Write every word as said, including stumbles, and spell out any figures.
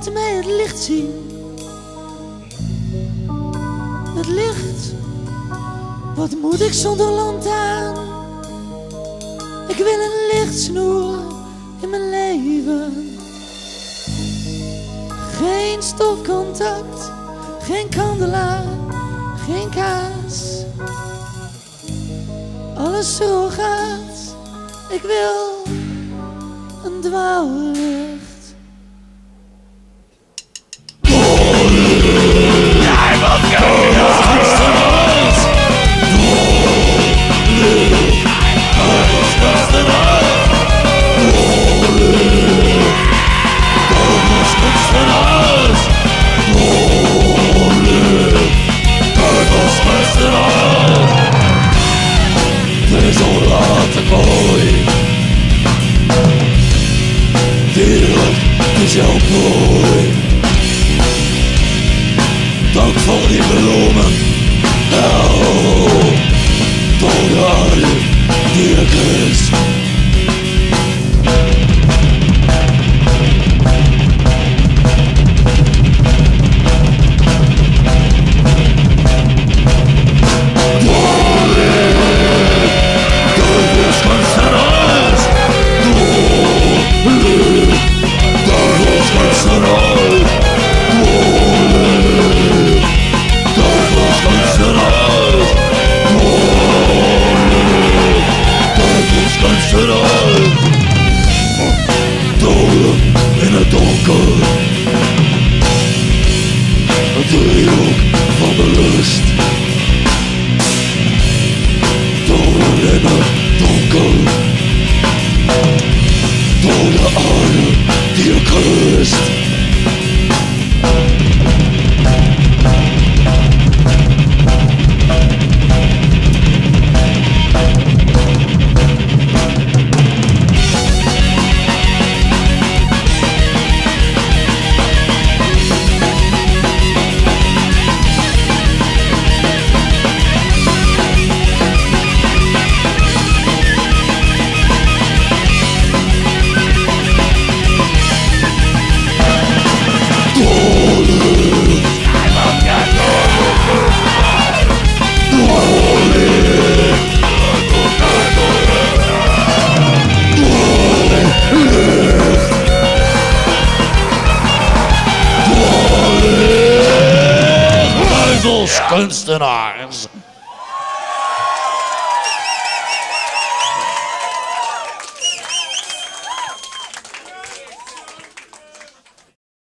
laat mij het licht zien. Het licht, wat moet ik zonder lantaarn? Ik wil een lichtsnoer in mijn leven. Geen stofcontact, geen kandelaar, geen kaas. Alles zo gaat, ik wil een dwaallicht. Jij wat kan je als is jouw prooi. Dank voor die bloemen. Oh, voor de aarde die je kust. Doden in het donker, een driehoek van de lust. Doden in het donker, door de aarde die je kust. Kunstenaars.